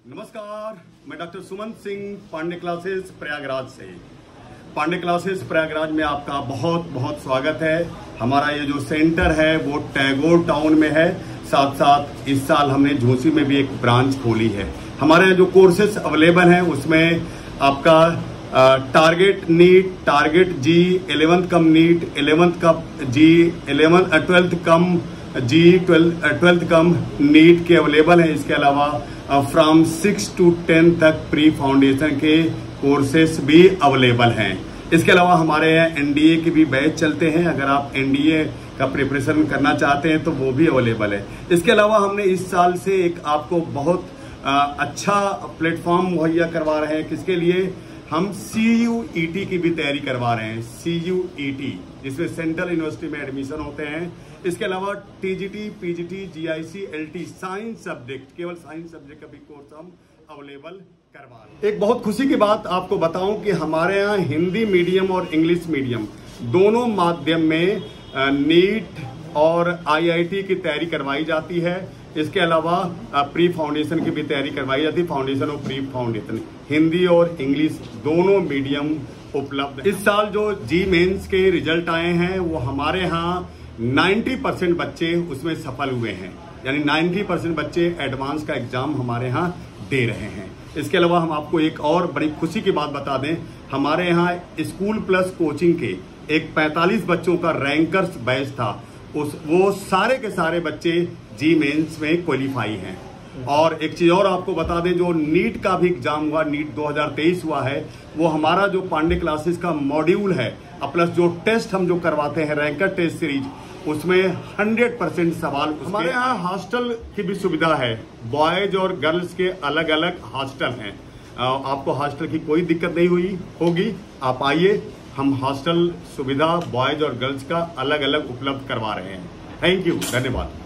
नमस्कार, मैं doctor Suman Singh Pande classes Prayagraj से। पांडे क्लासेस प्रयागराज में आपका बहुत बहुत स्वागत है। हमारा ये जो सेंटर है वो टैगोर टाउन में है। साथ साथ इस साल हमने झोसी में भी एक ब्रांच खोली है। हमारे जो कोर्सेज अवेलेबल हैं उसमें आपका target NEET, target JEE, 11th cum NEET, 11th cum JEE, 12th cum JEE, 12th cum NEET के अवेलेबल हैं। इसके अलावा फ्रॉम 6 to 10 तक प्री फाउंडेशन के कोर्सेस भी अवेलेबल हैं। इसके अलावा हमारे यहाँ एनडीए के भी बैच चलते हैं। अगर आप एनडीए का प्रिपरेशन करना चाहते हैं तो वो भी अवेलेबल है। इसके अलावा हमने इस साल से एक आपको बहुत अच्छा प्लेटफॉर्म मुहैया करवा रहे हैं। किसके लिए? हम CUET की भी तैयारी करवा रहे हैं। CUET जिसमें सेंट्रल यूनिवर्सिटी में एडमिशन होते हैं। इसके अलावा TGT, PGT, GIC, LT science subject, केवल साइंस सब्जेक्ट का भी कोर्स हम अवेलेबल करवा रहे हैं। एक बहुत खुशी की बात आपको बताऊं कि हमारे यहाँ हिंदी मीडियम और इंग्लिश मीडियम दोनों माध्यम में नीट और IIT की तैयारी करवाई जाती है। इसके अलावा प्री फाउंडेशन की भी तैयारी करवाई जाती है। फाउंडेशन और प्री फाउंडेशन हिंदी और इंग्लिश दोनों मीडियम उपलब्ध। इस साल जो जी मेंस के रिजल्ट आए हैं वो हमारे यहाँ 90% बच्चे उसमें सफल हुए हैं। यानी 90% बच्चे एडवांस का एग्जाम हमारे यहाँ दे रहे हैं। इसके अलावा हम आपको एक और बड़ी खुशी की बात बता दें, हमारे यहाँ स्कूल प्लस कोचिंग के एक 45 बच्चों का रैंकर्स बैच था। वो सारे के सारे बच्चे जी मेंस में क्वालिफाई हैं। और एक चीज और आपको बता दें, जो नीट का भी एग्जाम हुआ, नीट 2023 हुआ है, वो हमारा जो पांडे क्लासेस का मॉड्यूल है प्लस जो टेस्ट हम जो करवाते हैं रैंकर टेस्ट सीरीज, उसमें 100% सवाल। हमारे यहाँ हॉस्टल की भी सुविधा है। बॉयज और गर्ल्स के अलग अलग हॉस्टल हैं। आपको हॉस्टल की कोई दिक्कत नहीं होगी। आप आइए, हम हॉस्टल सुविधा बॉयज और गर्ल्स का अलग अलग उपलब्ध करवा रहे हैं। थैंक यू, धन्यवाद।